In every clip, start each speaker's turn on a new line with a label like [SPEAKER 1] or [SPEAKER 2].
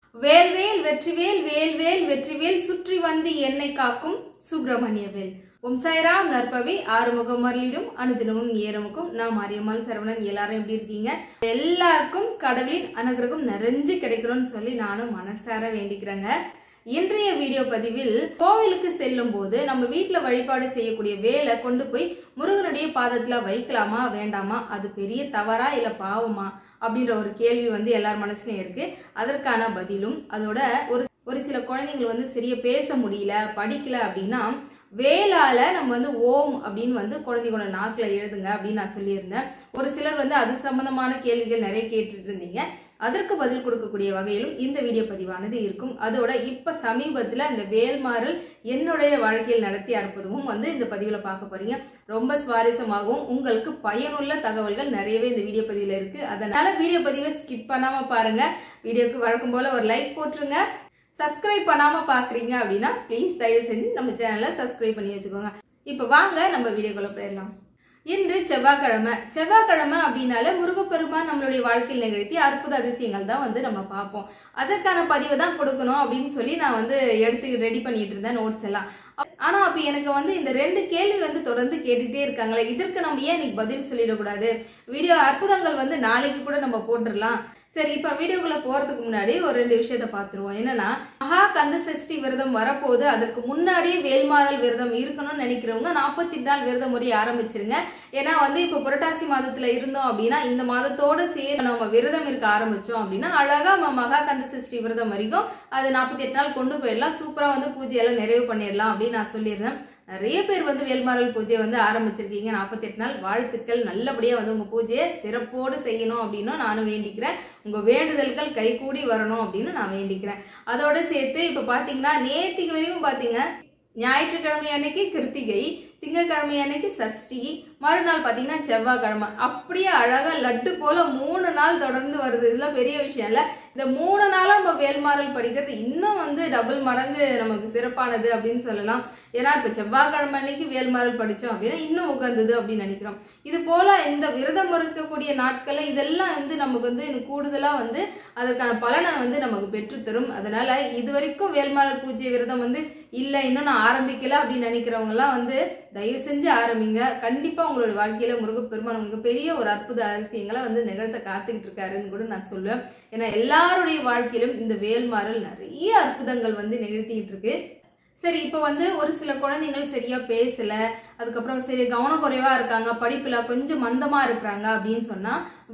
[SPEAKER 1] வேல்வேல் வெற்றிவேல் வேல்வேல் வெற்றிவேல் சுற்றி வந்து என்னை காக்கும் சுப்பிரமணியவேல். ஓம் சாய்ராம். நற்பவி ஆறுமுகம் மருளிடும் அனுதினமும் ஏறமுக்கும். நான் மாரியம்மாள் சரவணன். எல்லாரும் எப்படி இருக்கீங்க? எல்லாருக்கும் கடவுளின் அனுகிரகம் நிறைஞ்சு கிடைக்கணும்னு சொல்லி நானும் மனசார வேண்டிக்கிறேங்க. இன்றைய வீடியோ பதிவில் கோவிலுக்கு செல்லும் போது நம்ம வீட்டுல வழிபாடு செய்யக்கூடிய வேலை கொண்டு போய் முருகனுடைய பாதத்துல வைக்கலாமா வேண்டாமா, அது பெரிய தவறா இல்ல பாவமா அப்படின்ற ஒரு கேள்வி எல்லார் மனசுலயும் இருக்கு. அதற்கான பதிலும், அதோட ஒரு சில குழந்தைகள் சரியா பேச முடியல படிக்கல அப்படின்னா வேளால நம்ம ஓம் அப்படின்னு குழந்தைகளோட நாக்குல எழுதுங்க அப்படின்னு நான் சொல்லியிருந்தேன். ஒரு சிலர் அது சம்பந்தமான கேள்விகள் நிறைய கேட்டுட்டு இருந்தீங்க. அதற்கு பதில் கொடுக்கக்கூடிய வகையிலும் இந்த வீடியோ பதிவானது இருக்கும். அதோட இப்ப சமீபத்துல இந்த வேல்மாறல் என்னுடைய வாழ்க்கையில் நடத்திய அற்புதமும் இந்த பதிவுல பார்க்க போறீங்க. ரொம்ப சுவாரஸ்யமாகவும் உங்களுக்கு பயனுள்ள தகவல்கள் நிறையவே இந்த வீடியோ பதிவுல இருக்கு. அதனால வீடியோ பதிவை ஸ்கிப் பண்ணாம பாருங்க. வீடியோக்கு வழக்கம் போல ஒரு லைக் போட்டுருங்க. சப்ஸ்கிரைப் பண்ணாம பாக்குறீங்க அப்படின்னா பிளீஸ் தயவு செஞ்சு நம்ம சேனலை சப்ஸ்கிரைப் பண்ணி வச்சுக்கோங்க. இப்ப வாங்க நம்ம வீடியோக்குள்ள போயிடலாம். இன்று செவ்வாய்க்கிழமை. செவ்வாய்க்கிழமை அப்படின்னால முருகப்பெருமான் நம்மளுடைய வாழ்க்கையில் நிகழ்த்தி அற்புத அதிசயங்கள் தான் நம்ம பார்ப்போம். அதற்கான பதிவை தான் கொடுக்கணும் அப்படின்னு சொல்லி நான் எடுத்து ரெடி பண்ணிட்டு இருந்தேன் நோட்ஸ் எல்லாம். ஆனா அப்ப எனக்கு இந்த ரெண்டு கேள்வி தொடர்ந்து கேட்டுட்டே இருக்காங்களே, இதற்கு நம்ம ஏன் இன்னைக்கு பதில் சொல்லிடக்கூடாது? வீடியோ அற்புதங்கள் நாளைக்கு கூட நம்ம போட்டுடலாம். சரி, இப்ப வீடியோக்குள்ள போறதுக்கு முன்னாடி ஒரு ரெண்டு விஷயத்த பாத்துருவோம். என்னன்னா, மகா கந்த சஷ்டி விரதம் வரப்போகுது. அதற்கு முன்னாடியே வேல்மாறல் விரதம் இருக்கணும்னு நினைக்கிறவங்க 48 நாள் விரத முறை ஆரம்பிச்சிருங்க. ஏன்னா இப்ப புரட்டாசி மாதத்துல இருந்தோம் அப்படின்னா இந்த மாதத்தோட சேர்ந்து நம்ம விரதம் இருக்க ஆரம்பிச்சோம் அப்படின்னா அழகா மகா கந்த சஷ்டி விரதம் வரைக்கும் அது 48 நாள் கொண்டு போயிடலாம். சூப்பரா பூஜை எல்லாம் நிறைவு பண்ணிடலாம் அப்படின்னு நான் சொல்லியிருந்தேன். நிறைய பேர் வேல்மாறல் பூஜையை ஆரம்பிச்சிருக்கீங்க. 48 நாள் வாழ்த்துக்கள். நல்லபடியா உங்க பூஜையை சிறப்போடு செய்யணும் அப்படின்னு நானும் வேண்டிக்கிறேன். உங்க வேண்டுதல்கள் கைகூடி வரணும் அப்படின்னு நான் வேண்டிக்கிறேன். அதோட சேர்த்து இப்ப பாத்தீங்கன்னா நேத்திக்கு வரையும் பாத்தீங்க, ஞாயிற்றுக்கிழமை அன்னைக்கு கிருத்திகை, திங்கட்கிழமை அன்னைக்கு சஷ்டி, மறுநாள் பாத்தீங்கன்னா செவ்வாய்க்கிழமை. அப்படியே அழகா லட்டு போல 3 நாள் தொடர்ந்து வருது. இதெல்லாம் பெரிய விஷயம் இல்ல. இந்த 3 நாளா நம்ம வேல்மாறல் படிக்கிறது இன்னும் டபுள் மடங்கு நமக்கு சிறப்பானது அப்படின்னு சொல்லலாம். ஏன்னா இப்ப செவ்வாய்க்கிழமை அன்னைக்கு வேல்மாறல் படிச்சோம் அப்படின்னா இன்னும் உகந்தது அப்படின்னு நினைக்கிறோம். இது போல இந்த விரதம் இருக்கக்கூடிய நாட்கள்ல இதெல்லாம் நமக்கு கூடுதலா அதற்கான பலனை நமக்கு பெற்றுத்தரும். அதனால இது வரைக்கும் வேல்மாறல் பூஜை விரதம் இல்ல இன்னும் நான் ஆரம்பிக்கல அப்படின்னு நினைக்கிறவங்க எல்லாம் தயவு செஞ்சு ஆரம்பிங்க. கண்டிப்பா உங்களோட வாழ்க்கையில முருகப்பெருமான் உங்களுக்கு பெரிய ஒரு அற்புத அதிசயங்களை நிகழ்த்த காத்துக்கிட்டு இருக்காருன்னு கூட நான் சொல்லுவேன். ஏன்னா எல்லாருடைய வாழ்க்கையிலும் இந்த வேல்மாறல் நிறைய அற்புதங்கள் நிகழ்த்திட்டு இருக்கு. சரி, இப்ப ஒரு சில குழந்தைகள் சரியா பேசல, அதுக்கப்புறம் சரி கவனக்குறைவா இருக்காங்க, படிப்புல கொஞ்சம் மந்தமா இருக்கிறாங்க அப்படின்னு சொன்னா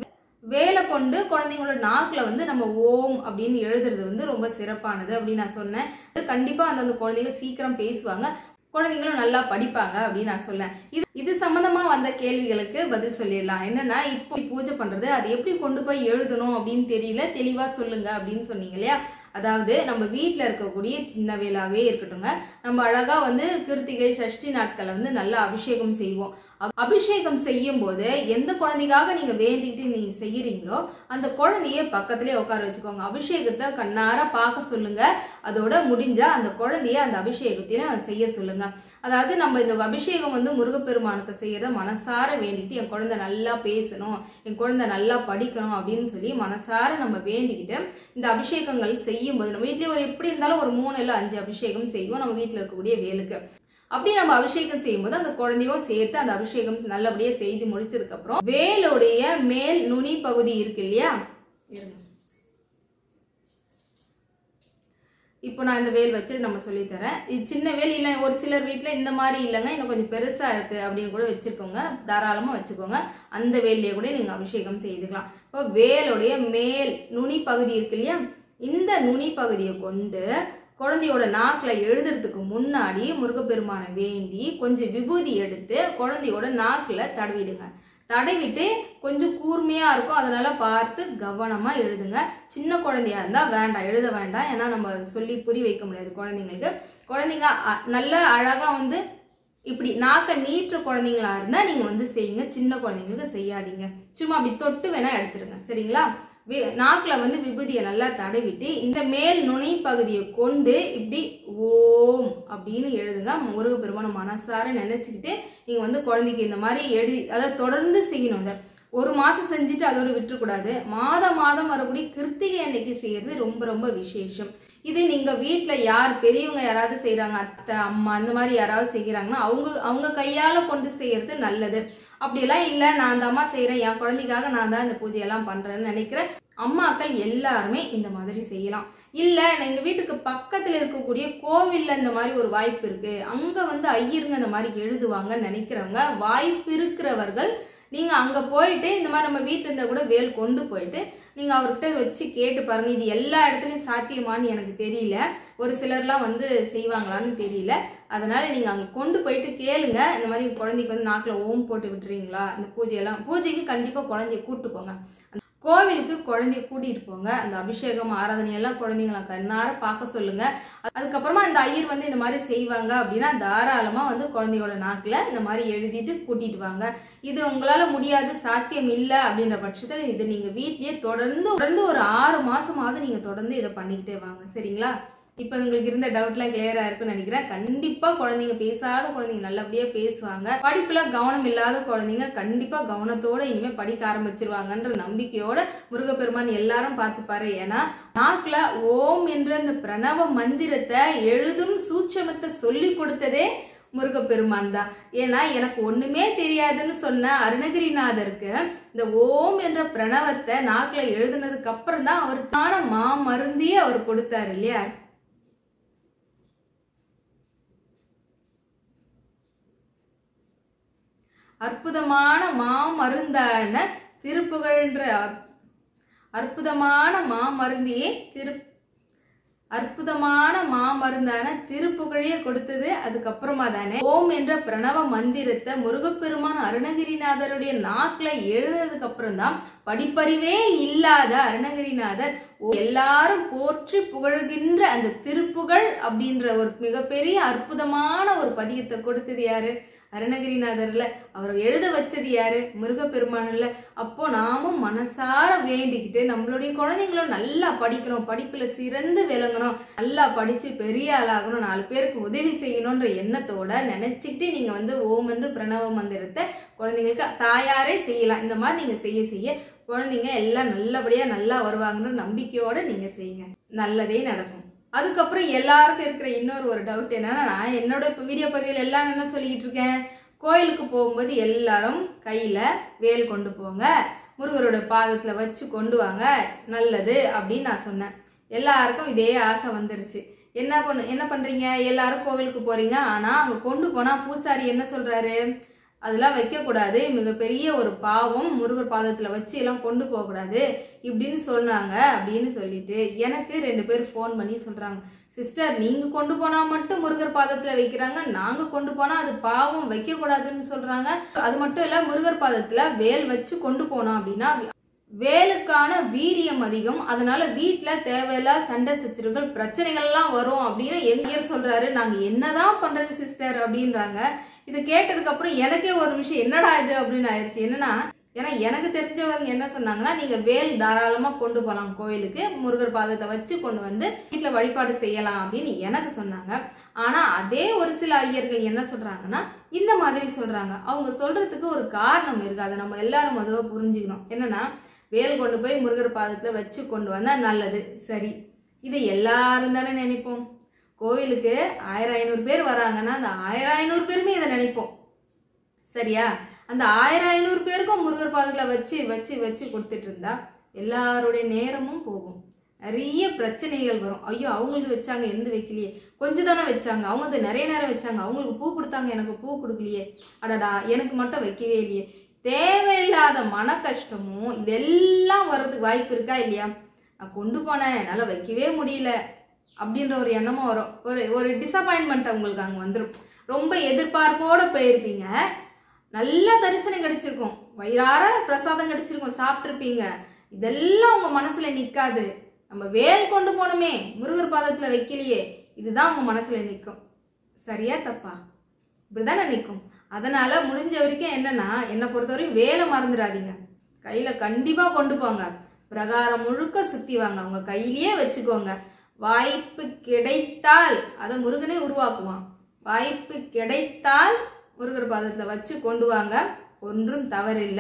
[SPEAKER 1] வேலை கொண்டு குழந்தைங்களோட நாக்குல நம்ம ஓம் அப்படின்னு எழுதுறது ரொம்ப சிறப்பானது அப்படின்னு நான் சொன்னேன். கண்டிப்பா அந்த குழந்தைங்க சீக்கிரம் பேசுவாங்க, குழந்தைங்களும் நல்லா படிப்பாங்க அப்படின்னு நான் சொல்லேன். இது சம்பந்தமா வந்த கேள்விகளுக்கு பதில் சொல்லிடலாம். என்னன்னா, இப்போ பூஜை பண்றது அது எப்படி கொண்டு போய் எழுதணும் அப்படின்னு தெரியல, தெளிவா சொல்லுங்க அப்படின்னு சொன்னீங்க இல்லையா? அதாவது நம்ம வீட்டுல இருக்கக்கூடிய சின்ன வேலாவே இருக்கட்டுங்க, நம்ம அழகா கிருத்திகை சஷ்டி நாட்களை நல்லா அபிஷேகம் செய்வோம். அபிஷேகம் செய்யும் போது எந்த குழந்தைக்காக நீங்க வேண்டிக்கிட்டு நீங்க செய்யறீங்களோ அந்த குழந்தைய பக்கத்திலே உட்கார வச்சுக்கோங்க. அபிஷேகத்தை கண்ணார பார்க்க சொல்லுங்க. அதோட முடிஞ்சா அந்த குழந்தைய அந்த அபிஷேகத்தையும் செய்ய சொல்லுங்க. அதாவது நம்ம இந்த அபிஷேகம் முருகப்பெருமானுக்கு செய்யறத மனசார வேண்டிட்டு என் குழந்தை நல்லா பேசணும், என் குழந்தை நல்லா படிக்கணும் அப்படின்னு சொல்லி மனசார நம்ம வேண்டிக்கிட்டு இந்த அபிஷேகங்கள் செய்யும் போது நம்ம வீட்லயே எப்படி இருந்தாலும் ஒரு 3 இல்ல 5 அபிஷேகம் செய்வோம் நம்ம வீட்டுல இருக்கக்கூடிய வேலுக்கு. அப்படி நம்ம அபிஷேகம் செய்யும் போது அந்த குழந்தையும் சேர்த்து அந்த அபிஷேகம் நல்லபடியா செய்து முடிச்சதுக்கு அப்புறம் வேலுடைய மேல் நுனி பகுதி இருக்கு இல்லையா, இப்போ நான் இந்த வேல் வச்சு நம்ம சொல்லித்தரேன். இது சின்ன வேல் இல்ல, ஒரு சிலர் வீட்டுல இந்த மாதிரி இல்லைங்க, இன்னும் கொஞ்சம் பெருசா இருக்கு அப்படின்னு கூட வச்சிருக்கோங்க, தாராளமா வச்சுக்கோங்க. அந்த வேலையே கூட நீங்க அபிஷேகம் செய்துக்கலாம். இப்போ வேலுடைய மேல் நுனி பகுதி இருக்கு இல்லையா, இந்த நுனி பகுதியை கொண்டு குழந்தையோட நாக்குல எழுதுறதுக்கு முன்னாடி முருகப்பெருமான வேண்டி கொஞ்சம் விபூதி எடுத்து குழந்தையோட நாக்குல தடவிடுங்க. தடவிட்டு கொஞ்சம் கூர்மையா இருக்கும், அதனால பார்த்து கவனமா எழுதுங்க. சின்ன குழந்தையா இருந்தா வேண்டாம், எழுத வேண்டாம். ஏன்னா நம்ம சொல்லி புரிய வைக்க முடியாது குழந்தைங்களுக்கு. குழந்தைங்க நல்ல அழகா இப்படி நாக்க நீட்டுற குழந்தைங்களா இருந்தா நீங்க செய்யுங்க. சின்ன குழந்தைங்களுக்கு செய்யாதீங்க. சும்மா அப்படி தொட்டு வேணா எடுத்துருங்க, சரிங்களா? நாக்குல விபூதியை நல்லா தடவிட்டு இந்த மேல் நுனை பகுதியை கொண்டு இப்படி ஓம் அப்படின்னு எழுதுங்க. முருகப்பெருமான மனசார நினைச்சுக்கிட்டு நீங்க குழந்தைக்கு இந்த மாதிரி எழுதி, அதாவது தொடர்ந்து செய்யணும். ஒரு மாசம் செஞ்சுட்டு அதோட விட்டுறக்கூடாது. மாதம் மாதம் வரக்கூடிய கிருத்திகை அன்னைக்கு செய்யறது ரொம்ப ரொம்ப விசேஷம். இது நீங்க வீட்டுல யார் பெரியவங்க யாராவது செய்யறாங்க, அத்தை அம்மா அந்த மாதிரி யாராவது செய்யறாங்கன்னா அவங்க கையால கொண்டு செய்யறது நல்லது. அப்படியெல்லாம் இல்ல நான் அந்த அம்மா செய்யறேன், என் குழந்தைக்காக நான் தான் இந்த பூஜையெல்லாம் பண்றேன்னு நினைக்கிற அம்மாக்கள் எல்லாருமே இந்த மாதிரி செய்யலாம். இல்ல எங்க வீட்டுக்கு பக்கத்துல இருக்கக்கூடிய கோவில்ல இந்த மாதிரி ஒரு வாய்ப்பு இருக்கு, அங்க ஐயருங்க இந்த மாதிரி எழுதுவாங்கன்னு நினைக்கிறவங்க, வாய்ப்பு இருக்கிறவர்கள் நீங்க அங்க போயிட்டு இந்த மாதிரி நம்ம வீட்டுல இருந்தா கூட வேல் கொண்டு போயிட்டு நீங்க அவர்கிட்ட வச்சு கேட்டு பாருங்க. இது எல்லா இடத்துலயும் சாத்தியமானு எனக்கு தெரியல, ஒரு சிலர்லாம் செய்வாங்களான்னு தெரியல. அதனால நீங்க அங்க கொண்டு போயிட்டு கேளுங்க. இந்த மாதிரி குழந்தைக்கு நாக்குல ஓம் போட்டு விட்டுறீங்களா, இந்த பூஜைக்கு கண்டிப்பா குழந்தைய கூட்டு போங்க. கோவிலுக்கு குழந்தைய கூட்டிட்டு போங்க. அந்த அபிஷேகம் ஆராதனை எல்லாம் குழந்தைங்களை கண்ணார பார்க்க சொல்லுங்க. அதுக்கப்புறமா இந்த ஐயர் இந்த மாதிரி செய்வாங்க அப்படின்னா தாராளமா குழந்தையோட நாக்குல இந்த மாதிரி எழுதிட்டு கூட்டிட்டு வாங்க. இது உங்களால முடியாது, சாத்தியம் இல்லை அப்படின்ற பட்சத்துல இது நீங்க வீட்லயே தொடர்ந்து ஒரு 6 மாசமாவது நீங்க தொடர்ந்து இதை பண்ணிக்கிட்டே வாங்க. சரிங்களா? இப்ப உங்களுக்கு இருந்த டவுட்லாம் கிளியரா இருக்குன்னு நினைக்கிறேன். கண்டிப்பா குழந்தைங்க, பேசாத குழந்தைங்க நல்லபடியா பேசுவாங்க. படிப்புல கவனம் இல்லாத குழந்தைங்க கண்டிப்பா கவனத்தோட இனிமே படிக்க ஆரம்பிச்சிருவாங்கன்ற நம்பிக்கையோட முருகப்பெருமான் எல்லாரும் பார்த்துப்பாரு. ஏன்னா நாக்குல ஓம் என்ற அந்த பிரணவ மந்திரத்தை எழுதும் சூட்சமத்தை சொல்லி கொடுத்ததே முருகப்பெருமான் தான். ஏன்னா எனக்கு ஒண்ணுமே தெரியாதுன்னு சொன்ன அருணகிரிநாதருக்கு இந்த ஓம் என்ற பிரணவத்தை நாக்குல எழுதுனதுக்கு அப்புறம் தான் அவருக்கான மாமருந்தியே அவர் கொடுத்தாரு இல்லையா? அற்புதமான மாமருந்தான திருப்புகழ்ன்ற அற்புதமான மாமருந்தான திருப்புகழையே கொடுத்தது அதுக்கப்புறமா தானே. ஓம் என்ற பிரணவ மந்திரத்தை முருகப்பெருமான் அருணகிரிநாதருடைய நாக்குல எழுதுனதுக்கு அப்புறம் தான் படிப்பறிவே இல்லாத அருணகிரிநாதர் எல்லாரும் போற்றி புகழ்கின்ற அந்த திருப்புகழ் அப்படின்ற ஒரு மிகப்பெரிய அற்புதமான ஒரு பதியத்தை கொடுத்தது யாரு? அருணகிரிநாதர்ல. அவர் எழுத வச்சது யாரு? முருகப்பெருமான்ல. அப்போ நாமும் மனசார வேண்டிக்கிட்டு நம்மளுடைய குழந்தைங்களும் நல்லா படிக்கணும், படிப்புல சிறந்து விளங்கணும், நல்லா படிச்சு பெரிய ஆளாகணும், 4 பேருக்கு உதவி செய்யணும்ன்ற எண்ணத்தோட நினைச்சுக்கிட்டு நீங்க ஓம் என்று பிரணவ மந்திரத்தை குழந்தைங்களுக்கு தாயாரே செய்யலாம். இந்த மாதிரி நீங்க செய்ய குழந்தைங்க எல்லாம் நல்லபடியா நல்லா வருவாங்கன்ற நம்பிக்கையோட நீங்க செய்யுங்க, நல்லதே நடக்கும். அதுக்கப்புறம் எல்லாருக்கும் இருக்கிற இன்னொரு ஒரு டவுட் என்னன்னா, நான் என்னோட வீடியோ பதிவில் எல்லாம் என்ன சொல்லிக்கிட்டு இருக்கேன், கோயிலுக்கு போகும்போது எல்லாரும் கையில வேல் கொண்டு போங்க, முருகரோட பாதத்துல வச்சு கொண்டு வாங்க, நல்லது அப்படின்னு நான் சொன்னேன். எல்லாருக்கும் இதே ஆசை வந்துருச்சு. என்ன பண்றீங்க, எல்லாரும் கோவிலுக்கு போறீங்க, ஆனா அங்க கொண்டு போனா பூசாரி என்ன சொல்றாரு, அதெல்லாம் வைக்க கூடாது, மிகப்பெரிய ஒரு பாவம், முருகர் பாதத்துல வச்சு எல்லாம் கொண்டு போக கூடாது இப்படின்னு சொன்னாங்க. அப்படின்னு சொல்லிட்டு எனக்கு 2 பேர் போன் பண்ணி சொல்றாங்க, சிஸ்டர் நீங்க கொண்டு போனா மட்டும் முருகர் பாதத்துல வைக்கிறாங்க, நாங்க கொண்டு போனா அது பாவம், வைக்க கூடாதுன்னு சொல்றாங்க. அது மட்டும் இல்ல, முருகர் பாதத்துல வேல் வச்சு கொண்டு போனோம் அப்படின்னா வேலுக்கான வீரியம் அதிகம், அதனால வீட்டுல தேவையில்லாத சண்டை சச்சரவுகள் பிரச்சனைகள் எல்லாம் வரும் அப்படின்னு எங்க சொல்றாரு. நாங்க என்னதான் பண்றது சிஸ்டர் அப்படின்றாங்க. இது கேட்டதுக்கு அப்புறம் எனக்கே ஒரு விஷயம் என்னடா இது அப்படின்னு ஆயிடுச்சு. என்னன்னா, ஏன்னா எனக்கு தெரிஞ்சவங்க என்ன சொன்னாங்கன்னா, நீங்க வேல் தாராளமா கொண்டு போலாம் கோயிலுக்கு, முருகர் பாதத்தை வச்சு கொண்டு வீட்டுல வழிபாடு செய்யலாம் அப்படின்னு எனக்கு சொன்னாங்க. ஆனா அதே ஒரு சில ஐயர்கள் என்ன சொல்றாங்கன்னா இந்த மாதிரி சொல்றாங்க. அவங்க சொல்றதுக்கு ஒரு காரணம் இருக்கு, அதை நம்ம எல்லாரும் அதுவா புரிஞ்சுக்கணும். என்னன்னா, வேல் கொண்டு போய் முருகர் பாதத்துல வச்சு கொண்டு வந்தா நல்லது, சரி, இதை எல்லாரும் தானே நினைப்போம். கோவிலுக்கு 1000-500 பேர் வராங்கன்னா அந்த 1000-500 பேருமே இதை நினைப்போம், சரியா? அந்த 1000-500 பேருக்கும் முருகர் பாதத்துல வச்சு வச்சு வச்சு கொடுத்துட்டு இருந்தா எல்லாருடைய நேரமும் போகும், நிறைய பிரச்சனைகள் வரும். ஐயோ அவங்களுக்கு வச்சாங்க எந்த வைக்கலையே, கொஞ்சம் தானே வச்சாங்க, அவங்க நிறைய நேரம் வச்சாங்க, அவங்களுக்கு பூ கொடுத்தாங்க எனக்கு பூ கொடுக்கலையே, அடடா எனக்கு மட்டும் வைக்கவே இல்லையே, தேவையில்லாத மன கஷ்டமும் இதெல்லாம் வர்றதுக்கு வாய்ப்பு இருக்கா இல்லையா? நான் கொண்டு போனேன் என்னால வைக்கவே முடியல அப்படின்ற ஒரு எண்ணமும் வரும், ஒரு டிசப்பாயின்மெண்ட் உங்களுக்கு அங்க வந்துடும். ரொம்ப எதிர்பார்ப்போட போயிருப்பீங்க, நல்ல தரிசனம் கிடைச்சிருக்கும், வயிறார பிரசாதம் கிடைச்சிருக்கும், சாப்பிட்டுருப்பீங்க, இதெல்லாம் உங்க மனசுல நிக்காது. நம்ம வேல் கொண்டு போனோமே முருகர் பாதத்துல வைக்கலையே, இதுதான் உங்க மனசுல நிற்கும். சரியா தப்பா? இப்படிதான் நிற்கும். அதனால முடிஞ்ச வரைக்கும் என்னன்னா, என்னை பொறுத்தவரைக்கும் வேலை மறந்துடாதீங்க, கையில கண்டிப்பா கொண்டு போங்க, பிரகாரம் முழுக்க சுத்தி வாங்க, உங்க கையிலேயே வச்சுக்கோங்க. வாய்ப்பு கிடைத்தால், அதை முருகனே உருவாக்குவான், வாய்ப்பு கிடைத்தால் முருகர் பாதத்துல வச்சு கொண்டு வாங்க, ஒன்றும் தவறில்லை.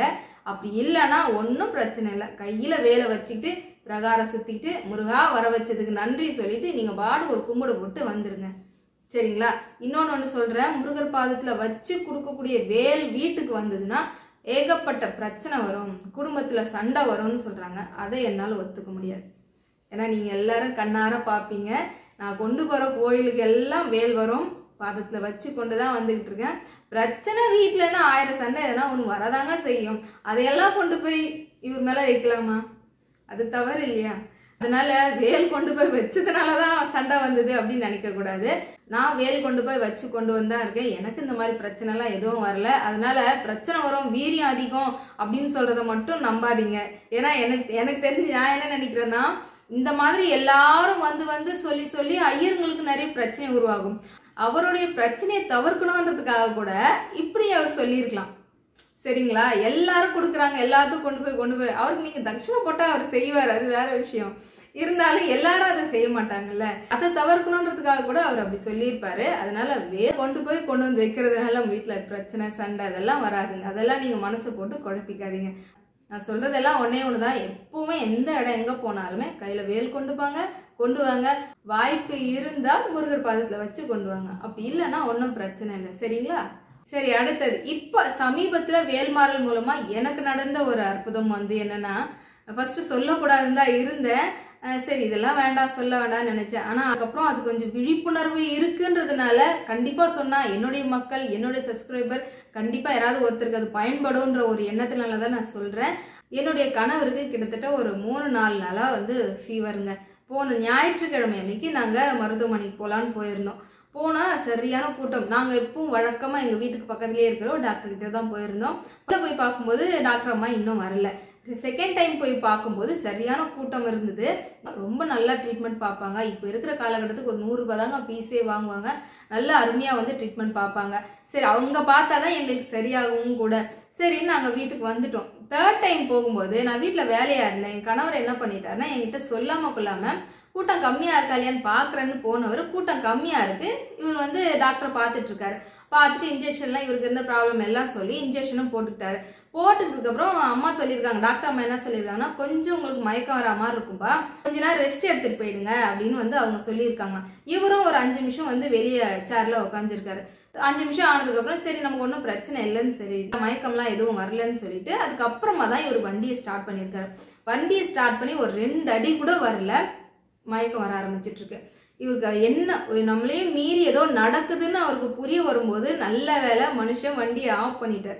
[SPEAKER 1] அப்படி இல்லைன்னா ஒன்றும் பிரச்சனை இல்லை, கையில வேலை வச்சுக்கிட்டு பிரகாரம் சுத்திட்டு முருகா வர வச்சதுக்கு நன்றி சொல்லிட்டு நீங்க பாடு ஒரு கும்பிடு போட்டு வந்துருங்க. சரிங்களா? இன்னொன்னு சொல்றேன், முருகர் பாதத்துல வச்சு கொடுக்கக்கூடிய வேல் வீட்டுக்கு வந்ததுன்னா ஏகப்பட்ட பிரச்சனை வரும், குடும்பத்துல சண்டை வரும்னு சொல்றாங்க. அதை என்னால ஒத்துக்க முடியாது. ஏன்னா நீங்க எல்லாரும் கண்ணார பாப்பீங்க, நான் கொண்டு போற கோயிலுக்கு எல்லாம் வேல் வரும், பாதத்துல வச்சு கொண்டுதான் வந்துகிட்டு இருக்கேன். பிரச்சனை வீட்டுல இருந்து 1000 சண்டை எதனா ஒண்ணு வரதாங்க செய்யும். அதையெல்லாம் கொண்டு போய் இவர் மேல வைக்கலாமா? அது தவறு இல்லையா? அதனால வேல் கொண்டு போய் வச்சதுனாலதான் சண்டை வந்தது அப்படின்னு நினைக்க கூடாது. நான் வேல் கொண்டு போய் வச்சு கொண்டு வந்தா இருக்கேன், எனக்கு இந்த மாதிரி பிரச்சனை எல்லாம் எதுவும் வரல. அதனால பிரச்சனை வரும், வீரியம் அதிகம் அப்படின்னு சொல்றத மட்டும் நம்பாதீங்க. ஏன்னா எனக்கு தெரிஞ்சு நான் என்ன நினைக்கிறேன்னா, இந்த மாதிரி எல்லாரும் வந்து சொல்லி சொல்லி ஐயர்களுக்கு நிறைய பிரச்சனை உருவாகும். அவருடைய பிரச்சனையை தவிர்க்கணும்ன்றதுக்காக கூட இப்படி அவர் சொல்லியிருக்கலாம். சரிங்களா? எல்லாரும் கொடுக்குறாங்க, எல்லாத்துக்கும் கொண்டு போய் அவருக்கு நீங்க தட்சிணை போட்டா அவர் செய்வார், அது வேற விஷயம். இருந்தாலும் எல்லாரும் அதை செய்ய மாட்டாங்கல்ல, அதை தவிர்க்கணும்ன்றதுக்காக கூட அவர் அப்படி சொல்லியிருப்பாரு. அதனால கொண்டு வந்து வைக்கிறதுனால வீட்டுல பிரச்சனை சண்டை அதெல்லாம் வராதுங்க. அதெல்லாம் நீங்க மனசை போட்டு குழப்பிக்காதீங்க. நான் சொல்றதெல்லாம் ஒன்னே ஒண்ணுதான், எப்பவுமே எந்த இடம் எங்க போனாலுமே கையில வேல் கொண்டு வாங்க. வாய்ப்பு இருந்தா முருகர் பாதத்துல வச்சு கொண்டு வாங்க, அப்படி இல்லைன்னா ஒன்னும் பிரச்சனை இல்லை. சரிங்களா? சரி, அடுத்தது இப்ப சமீபத்துல வேல்மாறல் மூலமா எனக்கு நடந்த ஒரு அற்புதம் என்னன்னா, ஃபர்ஸ்ட் சொல்லக்கூடாதுன்னு தான் இருந்தேன். சரி இதெல்லாம் வேண்டாம், சொல்ல வேண்டாம்னு நினைச்சேன். ஆனா அதுக்கப்புறம் அது கொஞ்சம் விழிப்புணர்வு இருக்குன்றதுனால கண்டிப்பா சொன்னா என்னுடைய மக்கள், என்னுடைய சப்ஸ்கிரைபர் கண்டிப்பா யாராவது ஒருத்தருக்கு அது பயன்படும்ன்ற ஒரு எண்ணத்தினாலதான் நான் சொல்றேன். என்னுடைய கணவருக்கு கிட்டத்தட்ட ஒரு 3-4 நாளா ஃபீவருங்க. போன ஞாயிற்றுக்கிழமை அன்னைக்கு நாங்க மருத்துவமனைக்கு போலான்னு போயிருந்தோம். போனா சரியான கூட்டம். நாங்க எப்பவும் வழக்கமா எங்க வீட்டுக்கு பக்கத்துலயே இருக்கிறோம் டாக்டர் கிட்ட தான் போயிருந்தோம். போய் பார்க்கும்போது டாக்டர் அம்மா இன்னும் வரல. செகண்ட் டைம் போய் பார்க்கும்போது சரியான கூட்டம் இருந்தது. ரொம்ப நல்லா ட்ரீட்மெண்ட் பார்ப்பாங்க. இப்போ இருக்கிற காலகட்டத்துக்கு ஒரு 100 ரூபாய் தாங்க பீஸே வாங்குவாங்க. நல்ல அருமையா ட்ரீட்மெண்ட் பார்ப்பாங்க. சரி அவங்க பார்த்தாதான் எங்களுக்கு சரியாகவும் கூட. சரின்னு நாங்க வீட்டுக்கு வந்துட்டோம். தேர்ட் டைம் போகும்போது நான் வீட்டுல வேலையா இருந்தேன். என் கணவர் என்ன பண்ணிட்டாருன்னா, என்கிட்ட சொல்லாம கொள்ளாம கூட்டம் கம்மியா இருக்கா இல்லையான்னு பாக்குறேன்னு போனவர், கூட்டம் கம்மியா இருக்கு, இவர் டாக்டரை பார்த்துட்டு இருக்காரு. பார்த்துட்டு இன்ஜெக்ஷன்லாம் இவருக்கு இருந்த ப்ராப்ளம் எல்லாம் சொல்லி இன்ஜெக்ஷனும் போட்டுக்கிட்டாரு. போட்டுக்கிறதுக்கு அப்புறம் அம்மா சொல்லியிருக்காங்க, டாக்டர் அம்மா என்ன சொல்லியிருக்காங்கன்னா, கொஞ்சம் உங்களுக்கு மயக்கம் வர மாதிரி இருக்கும்பா, கொஞ்ச நேரம் ரெஸ்ட் எடுத்துட்டு போயிடுங்க அப்படின்னு அவங்க சொல்லியிருக்காங்க. இவரும் ஒரு 5 நிமிஷம் வெளியே சேர்ல உட்காந்துருக்காரு. 5 நிமிஷம் ஆனதுக்கு அப்புறம் சரி நமக்கு ஒன்றும் பிரச்சனை இல்லைன்னு சரி, மயக்கம்லாம் எதுவும் வரலன்னு சொல்லிட்டு அதுக்கப்புறமா தான் இவர் வண்டியை ஸ்டார்ட் பண்ணியிருக்காரு. வண்டியை ஸ்டார்ட் பண்ணி ஒரு 2 அடி கூட வரல, மயக்கம் வர ஆரம்பிச்சிட்டு இருக்கு. இவருக்கு என்ன நம்மளையும் மீறி ஏதோ நடக்குதுன்னு அவருக்கு புரிய வரும்போது நல்ல வேலை மனுஷன் வண்டியை ஆஃப் பண்ணிட்டார்.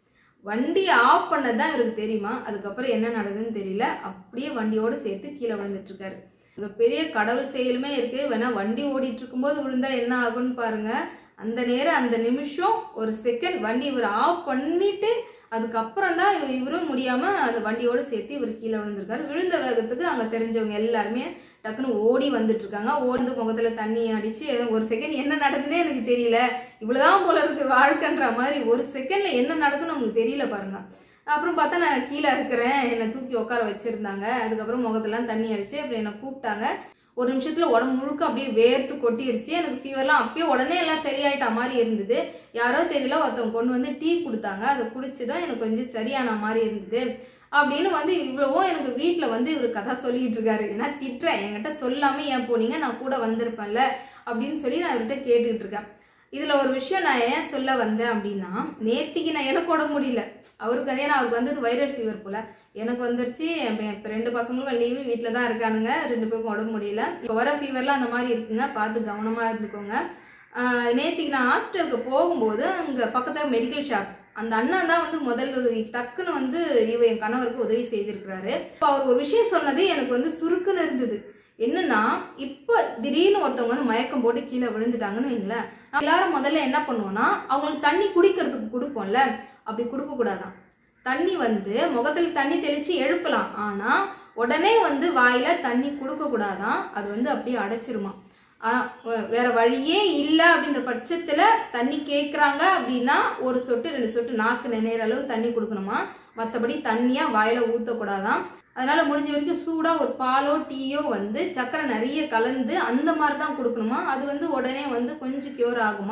[SPEAKER 1] வண்டியை ஆஃப் பண்ணதான் இவருக்கு தெரியுமா, அதுக்கப்புறம் என்ன நடக்குதுன்னு தெரியல, அப்படியே வண்டியோட சேர்த்து கீழே விழுந்துட்டு இருக்காரு. பெரிய கடவுள் செயலுமே இருக்கு. வேணா வண்டி ஓடிட்டு இருக்கும்போது விழுந்தா என்ன ஆகும்னு பாருங்க. அந்த நேரம் அந்த நிமிஷம் ஒரு செகண்ட் வண்டி இவர் ஆஃப் பண்ணிட்டு அதுக்கப்புறம் தான் இவரும் முடியாம அந்த வண்டியோட சேர்த்து இவர் கீழே விழுந்திருக்காரு. விழுந்த வேகத்துக்கு அங்க தெரிஞ்சவங்க எல்லாருமே டக்குன்னு ஓடி வந்துட்டு இருக்காங்க. ஓடி முகத்துல தண்ணி அடிச்சு ஒரு செகண்ட் என்ன நடக்குதுன்னே எனக்கு தெரியல, இவ்வளவுதான் போல இருக்கு வாழ்க்கைன்ற மாதிரி ஒரு செகண்ட்ல என்ன நடக்குன்னு நமக்கு தெரியல பாருங்க. அப்புறம் பார்த்தா நான் கீழே இருக்கிறேன், என்னை தூக்கி உட்கார வச்சிருந்தாங்க. அதுக்கப்புறம் முகத்தெல்லாம் தண்ணி அடிச்சு அப்புறம் என்னை கூப்பிட்டாங்க. ஒரு நிமிஷத்துல உடம்பு முழுக்க அப்படியே வேர்த்து கொட்டிருச்சு. எனக்கு ஃபீவர்லாம் அப்பயே உடனே எல்லாம் சரியாயிட்ட மாதிரி இருந்தது. யாரோ தெரியல ஒருத்தவங்க கொண்டு டீ கொடுத்தாங்க, அதை குடிச்சுதான் எனக்கு கொஞ்சம் சரியான மாதிரி இருந்தது அப்படின்னு இவ்வளவோ எனக்கு வீட்டுல இவரு கதை சொல்லிட்டு இருக்காரு. ஏன்னா திட்டுறேன், என்கிட்ட சொல்லாம ஏன் போனீங்க, நான் கூட வந்திருப்பேன்ல அப்படின்னு சொல்லி நான் இவர்கிட்ட கேட்டுக்கிட்டு இருக்கேன். இதுல ஒரு விஷயம் நான் ஏன் சொல்ல வந்தேன் அப்படின்னா, நேத்திக்கு நான் எனக்கு உடம்பு முடியல, அவருக்கு அதே அவருக்கு வந்தது வைரல் ஃபீவர் போல, எனக்கு வந்துருச்சு. இப்ப 2 பசங்களும் லீவு வீட்டுல தான் இருக்கானுங்க, 2 பேருக்கும் உடம்பு முடியல. இப்ப வர ஃபீவர்லாம் அந்த மாதிரி இருக்குங்க, பார்த்து கவனமா இருந்துக்கோங்க. நேத்திக்கு நான் ஹாஸ்பிட்டலுக்கு போகும்போது அங்க பக்கத்துல மெடிக்கல் ஷாப், அந்த அண்ணா தான் முதல் உதவி டக்குன்னு இவ என் கணவருக்கு உதவி செய்திருக்கிறாரு. அவர் ஒரு விஷயம் சொன்னது எனக்கு சுருக்குன்னு இருந்தது. என்னன்னா, இப்ப திடீர்னு ஒருத்தவங்க மயக்கம் போட்டு கீழே விழுந்துட்டாங்கன்னு வைங்களேன், எல்லாரும் முதல்ல என்ன பண்ணுவோம்னா அவங்களுக்கு தண்ணி குடிக்கிறதுக்கு கொடுப்போம்ல, அப்படி கொடுக்க கூடாதான். தண்ணி முகத்துல தண்ணி தெளிச்சு எழுப்பலாம், ஆனா உடனே வாயில தண்ணி கொடுக்க கூடாதான். அது அப்படியே அடைச்சிருமா. வேற வழியே இல்ல அப்படின்ற பட்சத்துல தண்ணி கேக்குறாங்க அப்படின்னா 1 சொட்டு 2 சொட்டு நாக்கு நினைற அளவு தண்ணி கொடுக்கணுமா, மத்தபடி தண்ணியா வாயில ஊத்தக்கூடாதான். அதனால முடிஞ்ச வரைக்கும் சூடா ஒரு பாலோ டீயோ சக்கரை நிறைய கலந்து அந்த மாதிரிதான் கொடுக்கணுமா. அது உடனே கொஞ்சம் கியூர் ஆகுமா.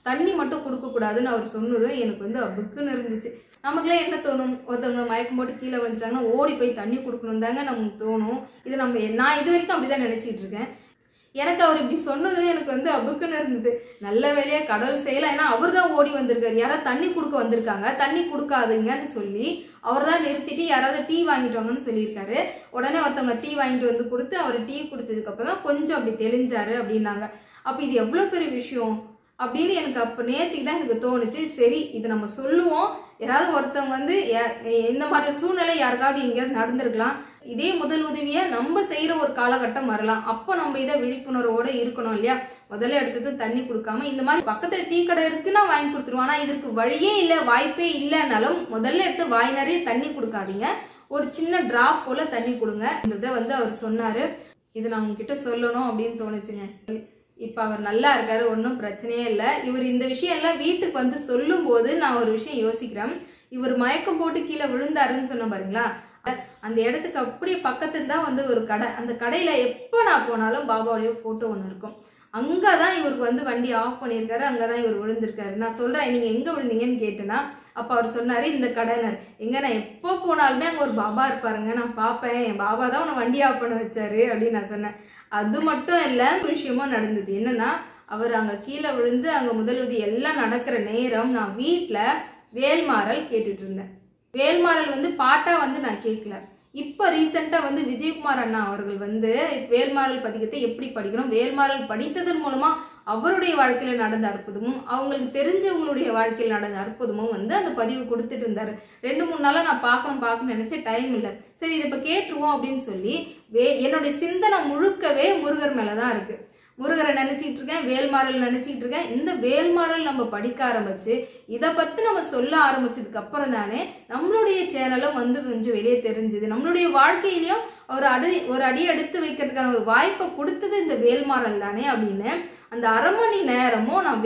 [SPEAKER 1] தண்ணி மட்டும் கொடுக்க கூடாதுன்னு அவர் சொன்னதும் எனக்கு வந்து அபுக்குன்னு இருந்துச்சு. நமக்குலாம் என்ன தோணும், ஒருத்தவங்க மயக்கம் போட்டு கீழே வந்துட்டாங்கன்னா ஓடி போய் தண்ணி கொடுக்கணும் தாங்க நமக்கு தோணும். இது நான் இது வரைக்கும் அப்படிதான் நினைச்சிட்டு இருக்கேன். எனக்கு அவர் இப்படி சொன்னதும் எனக்கு வந்து அபுக்குன்னு இருந்தது. நல்ல வேலையா கடவுள் செய்யலாம். ஏன்னா அவர் தான் ஓடி வந்திருக்காரு. யாராவது தண்ணி கொடுக்க வந்திருக்காங்க, தண்ணி கொடுக்காதுங்கன்னு சொல்லி அவர் தான் நிறுத்திட்டு யாராவது டீ வாங்கிட்டு வாங்கன்னு சொல்லியிருக்காரு. உடனே ஒருத்தவங்க டீ வாங்கிட்டு வந்து கொடுத்து அவர் டீ குடிச்சதுக்கு அப்புறம் தான் கொஞ்சம் அப்படி தெளிஞ்சாரு அப்படின்னாங்க. அப்ப இது எவ்வளவு பெரிய விஷயம் அப்படின்னு எனக்கு அப்ப நேத்துக்கு தான் எனக்கு தோணுச்சு. சரி, இது நம்ம சொல்லுவோம். யாராவது ஒருத்தவங்க வந்து இந்த மாதிரி சூழ்நிலை யாருக்காவது எங்கேயாவது நடந்திருக்கலாம். இதே முதல் உதவியை நம்ம செய்யற ஒரு காலகட்டம் வரலாம். அப்போ நம்ம இதை விழிப்புணர்வோட இருக்கணும் இல்லையா? முதல்ல எடுத்தது தண்ணி கொடுக்காம இந்த மாதிரி பக்கத்துல டீ கடை இருக்குன்னா வாங்கி கொடுத்துருவோம். ஆனா இதற்கு வழியே இல்லை, வாய்ப்பே இல்லைன்னாலும் முதல்ல எடுத்து வாய் நிறைய தண்ணி கொடுக்காதீங்க. ஒரு சின்ன டிராப் போல தண்ணி கொடுங்க வந்து அவர் சொன்னாரு. இது நான் உங்ககிட்ட சொல்லணும் அப்படின்னு தோணுச்சுங்க. இப்ப அவர் நல்லா இருக்காரு, ஒன்றும் பிரச்சனையே இல்லை. இவர் இந்த விஷயம் எல்லாம் வீட்டுக்கு வந்து சொல்லும் போது நான் ஒரு விஷயம் யோசிக்கிறேன். இவர் மயக்கம் போட்டு கீழே விழுந்தாருன்னு சொன்ன பாருங்களா, அந்த இடத்துக்கு அப்படியே பக்கத்துல தான் வந்து ஒரு கடை. அந்த கடையில எப்போ நான் போனாலும் பாபாவுடைய போட்டோ ஒன்று இருக்கும். அங்கதான் இவருக்கு வந்து வண்டி ஆஃப் பண்ணியிருக்காரு, அங்கதான் இவர் விழுந்திருக்காரு. நான் சொல்றேன், நீங்க எங்க விழுந்தீங்கன்னு கேட்டேன்னா அப்ப அவர் சொன்னாரு, இந்த கடைனர் எங்க நான் எப்போ போனாலுமே அங்க ஒரு பாபா இருப்பாருங்க, நான் பாப்பேன், என் பாபா தான் உன்னை வண்டி ஆஃப் பண்ண வச்சாரு அப்படின்னு நான் சொன்னேன். அது மட்டும் இல்ல, ஒரு விஷயமும் நடந்தது. என்னன்னா, அவர் அங்க கீழே விழுந்து அங்க முதலுதவி எல்லாம் நடக்கிற நேரம் நான் வீட்டுல வேல்மாறல் கேட்டுட்டு இருந்தேன். வேல்மாறல் வந்து பாட்டா வந்து நான் கேட்கல. இப்ப ரீசெண்டா வந்து விஜயகுமார் அண்ணா அவர்கள் வந்து வேல்மாறல் பதிகத்தை எப்படி படிக்கணும், வேல்மாறல் படித்ததன் மூலமா அவருடைய வாழ்க்கையில நடந்த அற்புதமும் அவங்களுக்கு தெரிஞ்சவங்களுடைய வாழ்க்கையில் நடந்த அற்புதமும் வந்து அந்த பதிவு கொடுத்துட்டு இருந்தாரு. 2-3 நாளா நான் பார்க்கணும் நினைச்ச டைம் இல்லை. சரி, இதை இப்ப கேட்டுருவோம் அப்படின்னு சொல்லி என்னுடைய சிந்தனை முழுக்கவே முருகர் மேலதான் இருக்கு. முருகரை நினைச்சிட்டு இருக்கேன், வேல்மாறல் நினைச்சிட்டு இருக்கேன். இந்த வேல்மாறல் நம்ம படிக்க ஆரம்பிச்சு இதை பத்தி நம்ம சொல்ல ஆரம்பிச்சதுக்கு அப்புறம் தானே நம்மளுடைய சேனலும் வந்து கொஞ்சம் வெளியே தெரிஞ்சது. நம்மளுடைய வாழ்க்கையிலயும் ஒரு அடி எடுத்து வைக்கிறதுக்கான ஒரு வாய்ப்பை கொடுத்தது இந்த வேல்மாறல் தானே அப்படின்னு அந்த 1/2 மணி நேரமும் நான்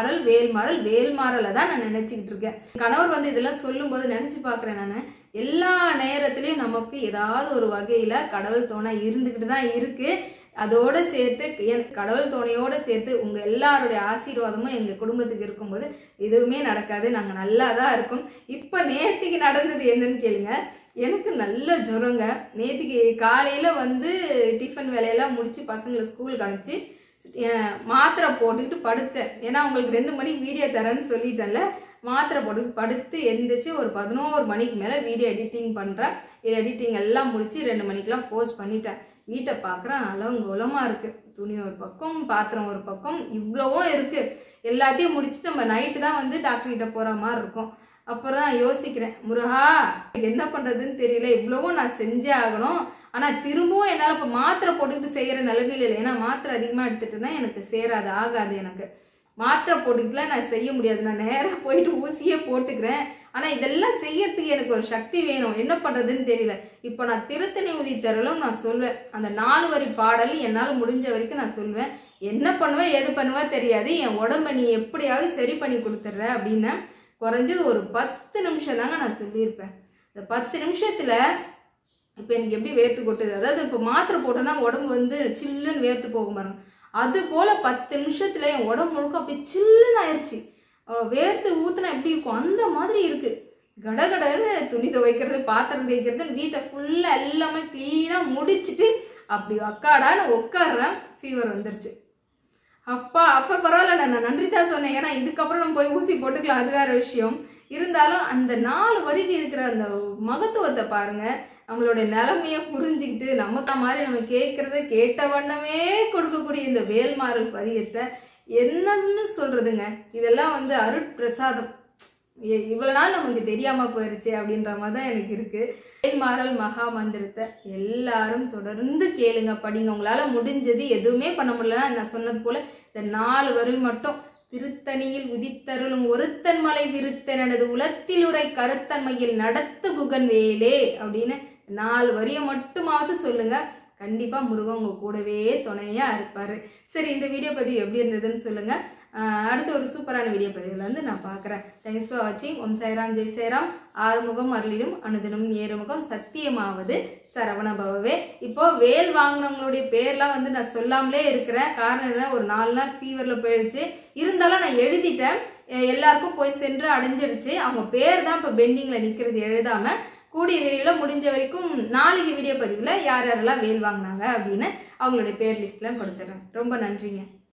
[SPEAKER 1] வேல்மாறலை தான் நான் நினைச்சுக்கிட்டு இருக்கேன். கணவர் வந்து இதெல்லாம் சொல்லும் போது நினைச்சு பாக்குறேன். நான் எல்லா நேரத்திலயும் நமக்கு ஏதாவது ஒரு வகையில கடவுள் துணை இருந்துகிட்டு தான் இருக்கு. அதோட சேர்த்து கடவுள் துணையோட சேர்த்து உங்க எல்லாருடைய ஆசீர்வாதமும் எங்க குடும்பத்துக்கு இருக்கும்போது எதுவுமே நடக்காது, நாங்க நல்லா தான் இருக்கோம். இப்ப நேத்திக்கு நடந்தது என்னன்னு கேளுங்க. எனக்கு நல்ல ஜுரங்க. நேத்திக்கு காலையில வந்து டிஃபன் வேலையெல்லாம் முடிச்சு பசங்களை ஸ்கூலுக்கு அனுப்பிச்சு மாத்திரை போட்டுக்கிட்டு படுத்தேன். ஏன்னா உங்களுக்கு 2 மணிக்கு வீடியோ தரேன்னு சொல்லிட்டேன்ல. மாத்திரை போட்டுக்கிட்டு படுத்து எந்திரிச்சு ஒரு 11 மணிக்கு மேல வீடியோ எடிட்டிங் பண்றேன். எடிட்டிங் எல்லாம் முடிச்சு 2 மணிக்கெல்லாம் போஸ்ட் பண்ணிட்டேன். வீட்டை பார்க்குறேன், அலங்கோலமா இருக்கு. துணி ஒரு பக்கம், பாத்திரம் ஒரு பக்கம், இவ்வளவும் இருக்கு. எல்லாத்தையும் முடிச்சுட்டு நம்ம நைட்டு தான் வந்து டாக்டர் கிட்ட போற மாதிரி இருக்கும். அப்புறம் யோசிக்கிறேன், முருகா என்ன பண்றதுன்னு தெரியல, இவ்வளவும் நான் செஞ்சே ஆகணும். ஆனா திரும்பவும் என்னால இப்ப மாத்திரை போட்டுக்கிட்டு செய்யற நிலைமையில இல்லை. ஏன்னா மாத்திரை அதிகமா எடுத்துட்டு தான் எனக்கு சேராது, ஆகாது. எனக்கு மாத்திரை போட்டுக்கிட்டுல நான் செய்ய முடியாது. நான் நேராக போயிட்டு ஊசியே போட்டுக்கிறேன். ஆனா இதெல்லாம் செய்யறதுக்கு எனக்கு ஒரு சக்தி வேணும். என்ன பண்றதுன்னு தெரியல. இப்ப நான் திருத்தணி உதித்தரலும் நான் சொல்வேன். அந்த 4 வரி பாடல் என்னால முடிஞ்ச வரைக்கும் நான் சொல்வேன். என்ன பண்ணுவேன் எது பண்ணுவேன் தெரியாது, என் உடம்ப நீ எப்படியாவது சரி பண்ணி கொடுத்துட்ற அப்படின்னு குறைஞ்சது ஒரு 10 நிமிஷம் தாங்க நான் சொல்லியிருப்பேன். இந்த 10 நிமிஷத்துல இப்ப எனக்கு எப்படி வேர்த்து கொட்டுது. அதாவது இப்ப மாத்திரை போட்டோன்னா உடம்பு வந்து சில்லுன்னு வேர்த்து போகும் பாருங்க. அது போல 10 நிமிஷத்துல என் உடம்பு முழுக்க அப்படி சில்லுன்னு ஆயிடுச்சு. வேர்த்து ஊத்துனா எப்படி இருக்கும் அந்த மாதிரி இருக்கு. கடகடன்னு துணி துவைக்கிறது, பாத்திரம் தேய்க்கிறது, வீட்டை ஃபுல்லா எல்லாமே கிளீனா முடிச்சுட்டு அப்படி அக்காடான்னு உட்காடுறேன். ஃபீவர் வந்துருச்சு. அப்ப பரவாயில்ல, நான் நன்றி தான் சொன்னேன். ஏன்னா இதுக்கப்புறம் நம்ம போய் ஊசி போட்டுக்கலாம், அது வேற விஷயம். இருந்தாலும் அந்த 4 வரிக்கு இருக்கிற அந்த மகத்துவத்தை பாருங்க. நம்மளுடைய நிலைமைய புரிஞ்சுக்கிட்டு நமக்கு மாதிரி நம்ம கேட்கறத கேட்ட வண்ணமே கொடுக்கக்கூடிய இந்த வேல்மாறல் பதிகத்தை என்னன்னு சொல்றதுங்க. இதெல்லாம் வந்து அருட்பிரசாதம். இவ்வளவு நாள் நமக்கு தெரியாம போயிருச்சு அப்படின்ற மாதிரி தான் எனக்கு இருக்கு. வேல்மாறல் மகா மந்திரத்தை எல்லாரும் தொடர்ந்து கேளுங்க, படிங்க. உங்களால முடிஞ்சது எதுவுமே பண்ண முடியலன்னா நான் சொன்னது போல இந்த 4 வரி மட்டும், திருத்தணியில் உதித்தருளும் ஒருத்தன் மலை விருத்தன் எனது உலத்தில் உரை கருத்தன்மையில் நடத்து குகன் வேலே அப்படின்னு 4 வரியை மட்டுமாவது சொல்லுங்க. கண்டிப்பா முருகன் உங்க கூடவே துணையா இருப்பாரு. சரி, இந்த வீடியோ பதிவு எப்படி இருந்ததுன்னு சொல்லுங்க. அடுத்து ஒரு சூப்பரான வீடியோ பதிவில் வந்து நான் பார்க்குறேன். தேங்க்ஸ் ஃபார் வாட்சிங். ஓம் சாய்ராம், ஜெய் சாய்ராம். ஆறுமுகம் அருளிடும் அனுதினம் ஏறுமுகம் சத்தியமாவது சரவணபவவே. இப்போ வேல் வாங்கினவங்களுடைய பேர்லாம் வந்து நான் சொல்லாமலே இருக்கிறேன். காரணம் என்ன, ஒரு 4 நாள் ஃபீவர்ல போயிடுச்சு. இருந்தாலும் நான் எழுதிட்டேன், எல்லாருக்கும் போய் சென்று அடைஞ்சிடுச்சு. அவங்க பேர் தான் இப்போ பெண்டிங்ல நிற்கிறது எழுதாம. கூடிய விரைவில் முடிஞ்ச வரைக்கும் நாளைக்கு வீடியோ பதிவில் யார் யாரெல்லாம் வேல் வாங்கினாங்க அப்படின்னு அவங்களுடைய பேர் லிஸ்ட்லாம் கொடுத்துட்றேன். ரொம்ப நன்றிங்க.